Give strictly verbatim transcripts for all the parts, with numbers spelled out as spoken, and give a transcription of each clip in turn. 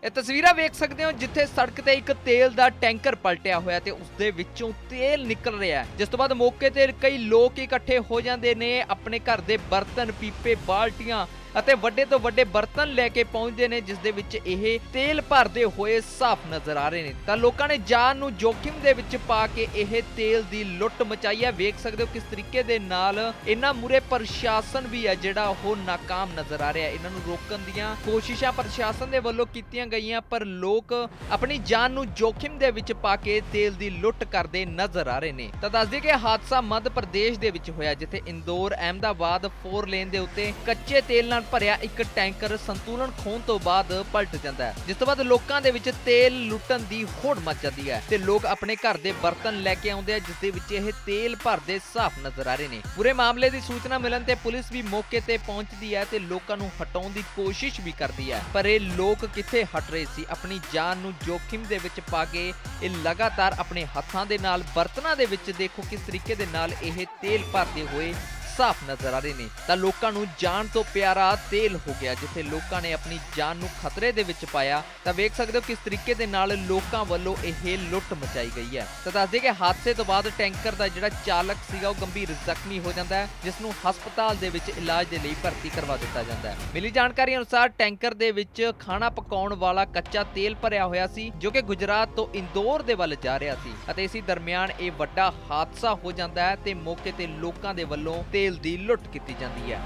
ਇਹ ਤਸਵੀਰਾਂ ਵੇਖ ਸਕਦੇ ਹੋ ਜਿੱਥੇ ਸੜਕ ਤੇ ਇੱਕ ਤੇਲ ਦਾ ਟੈਂਕਰ ਪਲਟਿਆ ਹੋਇਆ ਤੇ ਉਸ ਦੇ ਵਿੱਚੋਂ ਤੇਲ ਨਿਕਲ ਰਿਹਾ ਹੈ। ਜਿਸ ਤੋਂ ਬਾਅਦ ਮੌਕੇ ਤੇ ਕਈ ਲੋਕ ਇਕੱਠੇ ਹੋ ਜਾਂਦੇ ਨੇ, ਆਪਣੇ ਘਰ ਦੇ ਬਰਤਨ, ਪੀਪੇ, ਬਾਲਟੀਆਂ ਅਤੇ ਵੱਡੇ ਤੋਂ ਵੱਡੇ ਬਰਤਨ ਲੈ ਕੇ ਪਹੁੰਚਦੇ ਨੇ, ਜਿਸ ਦੇ ਵਿੱਚ ਇਹ ਤੇਲ ਭਰਦੇ ਹੋਏ ਸਾਫ਼ ਨਜ਼ਰ ਆ ਰਹੇ ਨੇ। ਤਾਂ ਲੋਕਾਂ ਨੇ ਜਾਨ ਨੂੰ ਜੋਖਿਮ ਦੇ ਵਿੱਚ ਪਾ ਕੇ ਇਹ ਤੇਲ ਦੀ ਲੁੱਟ ਮਚਾਈ ਹੈ। ਵੇਖ ਸਕਦੇ ਹੋ ਕਿਸ ਤਰੀਕੇ ਦੇ ਨਾਲ ਇਹਨਾਂ ਮੂਰੇ ਪ੍ਰਸ਼ਾਸਨ ਵੀ ਹੈ ਜਿਹੜਾ ਉਹ ਨਾਕਾਮ ਨਜ਼ਰ ਆ ਰਿਹਾ ਹੈ। ਇਹਨਾਂ ਨੂੰ ਰੋਕਣ ਦੀਆਂ ਕੋਸ਼ਿਸ਼ਾਂ ਪ੍ਰਸ਼ਾਸਨ ਦੇ ਵੱਲੋਂ ਕੀਤੀਆਂ ਗਈਆਂ, ਪਰ ਲੋਕ ਆਪਣੀ ਜਾਨ ਨੂੰ ਜੋਖਿਮ ਦੇ ਵਿੱਚ ਪਾ ਕੇ ਤੇਲ ਦੀ ਲੁੱਟ ਕਰਦੇ ਨਜ਼ਰ ਆ ਰਹੇ ਨੇ। ਤਾਂ ਦੱਸ ਦਈਏ ਕਿ ਹਾਦਸਾ ਮੱਧ ਪ੍ਰਦੇਸ਼ ਦੇ ਵਿੱਚ ਹੋਇਆ, ਜਿੱਥੇ ਇੰਦੌਰ ਅਹਿਮਦਾਬਾਦ ਫੋਰ ਲੇਨ ਦੇ ਉੱਤੇ ਕੱਚੇ ਤੇਲ ਨਾਲ ਭਰਿਆ ਇੱਕ ਟੈਂਕਰ ਸੰਤੁਲਨ ਖੋਣ ਤੋਂ ਬਾਅਦ ਪਲਟ ਜਾਂਦਾ ਹੈ। ਜਿਸ ਤੋਂ ਬਾਅਦ ਲੋਕਾਂ ਦੇ ਵਿੱਚ ਤੇਲ ਲੁੱਟਣ ਦੀ ਹੋੜ ਮਚ ਜਾਂਦੀ ਹੈ ਤੇ ਲੋਕ ਆਪਣੇ ਘਰ ਦੇ ਬਰਤਨ ਲੈ ਕੇ ਆਉਂਦੇ ਆ, ਜਿਸ ਦੇ ਵਿੱਚ ਇਹ ਤੇਲ ਭਰਦੇ ਸਾਫ਼ ਨਜ਼ਰ ਆ ਰਹੇ ਨੇ। ਪੂਰੇ ਮਾਮਲੇ ਦੀ ਸੂਚਨਾ ਮਿਲਣ ਤੇ ਪੁਲਿਸ ਵੀ ਮੌਕੇ ਤੇ ਪਹੁੰਚਦੀ ਹੈ ਤੇ ਲੋਕਾਂ ਨੂੰ ਹਟਾਉਣ ਦੀ ਕੋਸ਼ਿਸ਼ ਵੀ ਕਰਦੀ ਹੈ, ਪਰ ਇਹ ਲੋਕ ਕਿੱਥੇ ਹਟ ਰਹੇ ਸੀ। ਆਪਣੀ ਜਾਨ ਨੂੰ ਜੋਖਿਮ ਦੇ ਵਿੱਚ ਪਾ ਕੇ ਇਹ ਲਗਾਤਾਰ ਆਪਣੇ ਹੱਥਾਂ ਦੇ ਨਾਲ ਬਰਤਨਾਂ ਦੇ ਵਿੱਚ ਦੇਖੋ ਕਿਸ ਤਰੀਕੇ ਦੇ ਨਾਲ ਇਹ ਤੇਲ ਭਰਦੇ ਹੋਏ ਸਾਫ਼ ਨਜ਼ਰ ਆ ਰਹੇ ਨੇ। ਤਾਂ ਲੋਕਾਂ ਨੂੰ ਜਾਨ ਤੋਂ ਪਿਆਰਾ ਤੇਲ ਹੋ ਗਿਆ, ਜਿੱਥੇ ਲੋਕਾਂ ਨੇ ਆਪਣੀ ਜਾਨ ਨੂੰ ਖਤਰੇ ਦੇ ਵਿੱਚ ਪਾਇਆ। ਤਾਂ ਵੇਖ ਸਕਦੇ ਹੋ ਕਿਸ ਤਰੀਕੇ ਦੇ ਨਾਲ ਲੋਕਾਂ ਵੱਲੋਂ ਇਹ ਲੁੱਟ ਮਚਾਈ ਗਈ ਹੈ। ਤਾਂ ਦੱਸਦੇ ਕਿ ਹਾਦਸੇ ਤੋਂ ਬਾਅਦ ਟੈਂਕਰ ਦਾ ਜਿਹੜਾ ਚਾਲਕ ਸੀਗਾ ਉਹ ਗੰਭੀਰ ਜ਼ਖਮੀ ਹੋ ਜਾਂਦਾ ਹੈ, ਜਿਸ ਨੂੰ ਹਸਪਤਾਲ ਦੇ ਵਿੱਚ ਇਲਾਜ ਦੇ ਲਈ ਭਰਤੀ ਕਰਵਾ ਦਿੱਤਾ ਜਾਂਦਾ ਹੈ। ਮਿਲੀ ਜਾਣਕਾਰੀ ਅਨੁਸਾਰ ਟੈਂਕਰ ਦੇ ਵਿੱਚ ਖਾਣਾ ਪਕਾਉਣ ਵਾਲਾ ਕੱਚਾ ਤੇਲ ਭਰਿਆ ਹੋਇਆ ਸੀ, ਜੋ ਕਿ ਗੁਜਰਾਤ ਤੋਂ ਇੰਦੌਰ ਦੇ ਵੱਲ ਜਾ ਰਿਹਾ ਸੀ ਅਤੇ ਇਸੇ ਦਰਮਿਆਨ ਇਹ ਵੱਡਾ ਹਾਦਸਾ ਹੋ ਜਾਂਦਾ ਹੈ ਤੇ ਮੌਕੇ ਤੇ ਲੋਕਾਂ ਦੇ ਵੱਲੋਂ ਤੇਲ ਦੀ ਲੁੱਟ ਕੀਤੀ ਜਾਂਦੀ ਹੈ।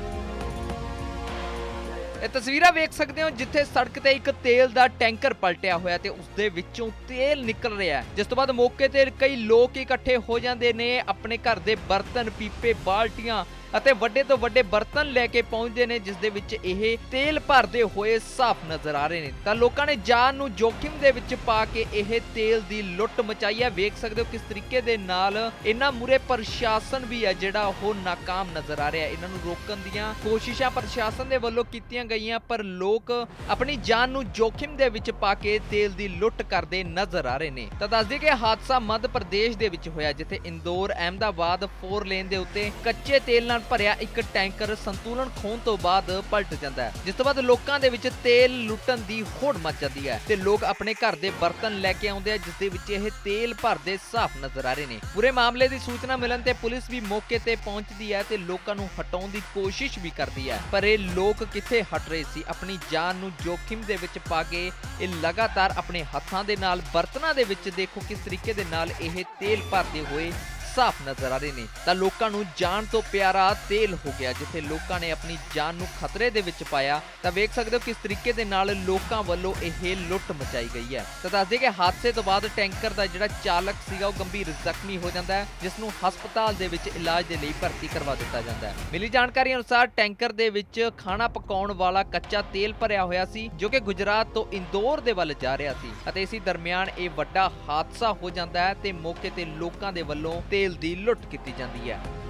ਇਹ ਤਸਵੀਰਾਂ ਵੇਖ ਸਕਦੇ ਹੋ ਜਿੱਥੇ ਸੜਕ ਤੇ ਇੱਕ ਤੇਲ ਦਾ ਟੈਂਕਰ ਪਲਟਿਆ ਹੋਇਆ ਤੇ ਉਸ ਦੇ ਵਿੱਚੋਂ ਤੇਲ ਨਿਕਲ ਰਿਹਾ ਹੈ। ਜਿਸ ਤੋਂ ਬਾਅਦ ਮੌਕੇ ਤੇ ਕਈ ਲੋਕ ਇਕੱਠੇ ਹੋ ਜਾਂਦੇ ਨੇ, ਆਪਣੇ ਘਰ ਦੇ ਬਰਤਨ, ਪੀਪੇ, ਬਾਲਟੀਆਂ ਅਤੇ ਵੱਡੇ ਤੋਂ ਵੱਡੇ ਬਰਤਨ ਲੈ ਕੇ ਪਹੁੰਚਦੇ ਨੇ, ਜਿਸ ਦੇ ਵਿੱਚ ਇਹ ਤੇਲ ਭਰਦੇ ਹੋਏ ਸਾਫ਼ ਨਜ਼ਰ ਆ ਰਹੇ ਨੇ। ਤਾਂ ਲੋਕਾਂ ਨੇ ਜਾਨ ਨੂੰ ਜੋਖਿਮ ਦੇ ਵਿੱਚ ਪਾ ਕੇ ਇਹ ਤੇਲ ਦੀ ਲੁੱਟ ਮਚਾਈ ਹੈ। ਵੇਖ ਸਕਦੇ ਹੋ ਕਿਸ ਤਰੀਕੇ ਦੇ ਨਾਲ ਇਹਨਾਂ ਮੂਰੇ ਪ੍ਰਸ਼ਾਸਨ ਵੀ ਹੈ ਜਿਹੜਾ ਉਹ ਨਾਕਾਮ ਨਜ਼ਰ ਆ ਰਿਹਾ ਹੈ। ਇਹਨਾਂ ਨੂੰ ਰੋਕਣ ਦੀਆਂ ਕੋਸ਼ਿਸ਼ਾਂ ਪ੍ਰਸ਼ਾਸਨ ਦੇ ਵੱਲੋਂ ਕੀਤੀਆਂ ਗਈਆਂ, ਪਰ ਲੋਕ ਆਪਣੀ ਜਾਨ ਨੂੰ ਜੋਖਿਮ ਦੇ ਵਿੱਚ ਪਾ ਕੇ ਤੇਲ ਦੀ ਲੁੱਟ ਕਰਦੇ ਨਜ਼ਰ ਆ ਰਹੇ ਨੇ। ਤਾਂ ਦੱਸ ਦਈਏ ਕਿ ਹਾਦਸਾ ਮੱਧ ਪ੍ਰਦੇਸ਼ ਦੇ ਵਿੱਚ ਹੋਇਆ, ਜਿੱਥੇ ਇੰਦੌਰ ਅਹਿਮਦਾਬਾਦ ਫੋਰ ਲੇਨ ਦੇ ਉੱਤੇ ਕੱਚੇ ਤੇਲ ਨਾਲ ਭਰਿਆ ਇੱਕ ਟੈਂਕਰ ਸੰਤੁਲਨ ਖੋਣ ਤੋਂ ਬਾਅਦ ਪਲਟ ਜਾਂਦਾ ਹੈ। ਜਿਸ ਤੋਂ ਬਾਅਦ ਲੋਕਾਂ ਦੇ ਵਿੱਚ ਤੇਲ ਲੁੱਟਣ ਦੀ ਹੋੜ ਮਚ ਜਾਂਦੀ ਹੈ ਤੇ ਲੋਕ ਆਪਣੇ ਘਰ ਦੇ ਬਰਤਨ ਲੈ ਕੇ ਆਉਂਦੇ ਆ, ਜਿਸ ਦੇ ਵਿੱਚ ਇਹ ਤੇਲ ਭਰਦੇ ਸਾਫ਼ ਨਜ਼ਰ ਆ ਰਹੇ ਨੇ। ਪੂਰੇ ਮਾਮਲੇ ਦੀ ਸੂਚਨਾ ਮਿਲਣ ਤੇ ਪੁਲਿਸ ਵੀ ਮੌਕੇ ਤੇ ਪਹੁੰਚਦੀ ਹੈ ਤੇ ਲੋਕਾਂ ਨੂੰ ਹਟਾਉਣ ਦੀ ਕੋਸ਼ਿਸ਼ ਵੀ ਕਰਦੀ ਹੈ, ਪਰ ਇਹ ਲੋਕ ਕਿੱਥੇ ਹਟ ਰਹੇ ਸੀ। ਆਪਣੀ ਜਾਨ ਨੂੰ ਜੋਖਿਮ ਦੇ ਵਿੱਚ ਪਾ ਕੇ ਇਹ ਲਗਾਤਾਰ ਆਪਣੇ ਹੱਥਾਂ ਦੇ ਨਾਲ ਬਰਤਨਾਂ ਦੇ ਵਿੱਚ ਦੇਖੋ ਕਿਸ ਤਰੀਕੇ ਦੇ ਨਾਲ ਇਹ ਤੇਲ ਭਰਦੇ ਹੋਏ ਸਾਫ਼ ਨਜ਼ਰ ਆ ਰਹੇ ਨੇ। ਤਾਂ ਲੋਕਾਂ ਨੂੰ ਜਾਨ ਤੋਂ ਪਿਆਰਾ ਤੇਲ ਹੋ ਗਿਆ, ਜਿੱਥੇ ਲੋਕਾਂ ਨੇ ਆਪਣੀ ਜਾਨ ਨੂੰ ਖਤਰੇ ਦੇ ਵਿੱਚ ਪਾਇਆ। ਤਾਂ ਵੇਖ ਸਕਦੇ ਹੋ ਕਿਸ ਤਰੀਕੇ ਦੇ ਨਾਲ ਲੋਕਾਂ ਵੱਲੋਂ ਇਹ ਲੁੱਟ ਮਚਾਈ ਗਈ ਹੈ। ਤਾਂ ਦੱਸਦੇ ਕਿ ਹਾਦਸੇ ਤੋਂ ਬਾਅਦ ਟੈਂਕਰ ਦਾ ਜਿਹੜਾ ਚਾਲਕ ਸੀਗਾ ਉਹ ਗੰਭੀਰ ਜ਼ਖਮੀ ਹੋ ਜਾਂਦਾ ਹੈ, ਜਿਸ ਨੂੰ ਹਸਪਤਾਲ ਦੇ ਵਿੱਚ ਇਲਾਜ ਦੇ ਲਈ ਭਰਤੀ ਕਰਵਾ ਦਿੱਤਾ ਜਾਂਦਾ ਹੈ। ਮਿਲੀ ਜਾਣਕਾਰੀ ਅਨੁਸਾਰ ਟੈਂਕਰ ਦੇ ਵਿੱਚ ਖਾਣਾ ਪਕਾਉਣ ਵਾਲਾ ਕੱਚਾ ਤੇਲ ਭਰਿਆ ਹੋਇਆ ਸੀ, ਜੋ ਕਿ ਗੁਜਰਾਤ ਤੋਂ ਇੰਦੌਰ ਦੇ ਵੱਲ ਜਾ ਰਿਹਾ ਸੀ ਅਤੇ ਇਸੇ ਦਰਮਿਆਨ ਇਹ ਵੱਡਾ ਹਾਦਸਾ ਹੋ ਜਾਂਦਾ ਹੈ ਤੇ ਮੌਕੇ ਤੇ ਲੋਕਾਂ ਦੇ ਵੱਲੋਂ ਤੇਲ ਦੀ ਲੁੱਟ ਕੀਤੀ ਜਾਂਦੀ ਹੈ।